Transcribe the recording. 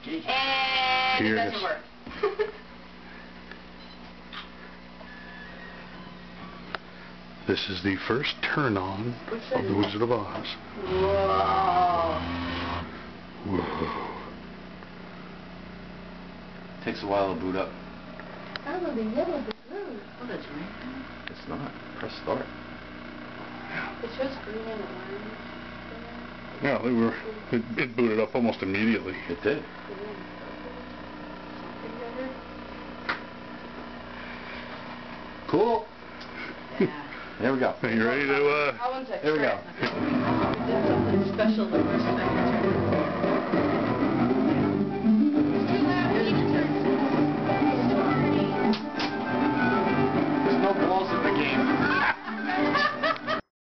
And Here it it doesn't is. work. This is the first turn on of the Wizard of Oz. Whoa. Whoa. Takes a while to boot up. I will be yellow with blue. Oh, that's right. It's not. Press start. It shows green and orange. Yeah, it booted up almost immediately. It did. Cool. Yeah. There we go. Are you ready to, I want to Here we go. We did something special the first